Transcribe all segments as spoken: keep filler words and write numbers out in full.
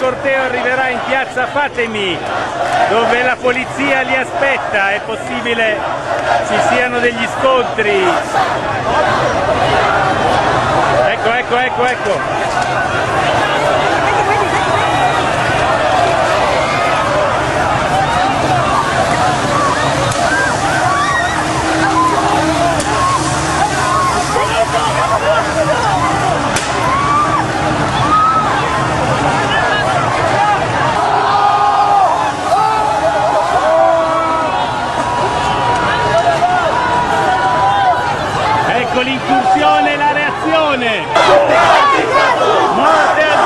corteo arriverà in piazza Fatemi, dove la polizia li aspetta. È possibile ci siano degli scontri. Ecco, ecco, ecco, ecco. Ecco l'incursione e la reazione. Morte al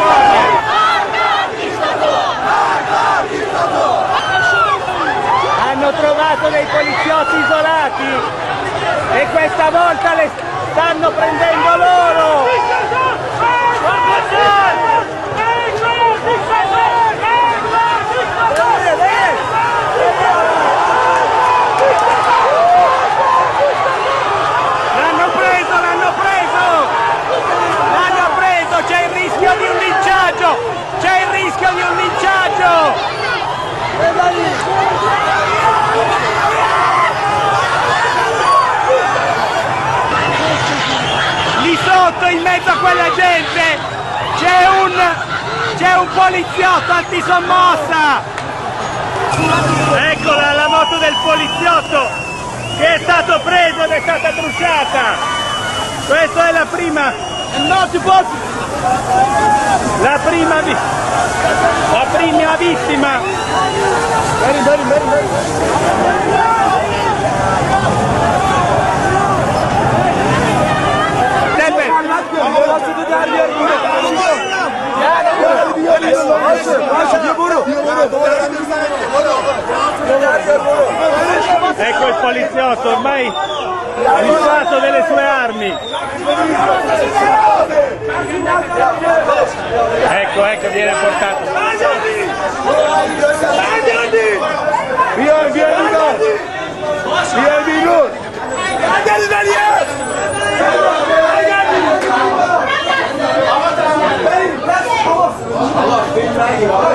dittatore! Hanno trovato dei poliziotti isolati e questa volta le stanno prendendo loro. C'è il rischio di un linciaggio! Lì sotto, in mezzo a quella gente, c'è un, c'è un poliziotto antisommossa! Eccola la moto del poliziotto che è stato preso ed è stata bruciata! Questa è la prima... La prima, vi la prima vittima. Bene, bene, bene, bene. Ecco il poliziotto, ormai disfatto delle sue armi. Ecco, ecco, viene portato. Via, via, via! Via, via!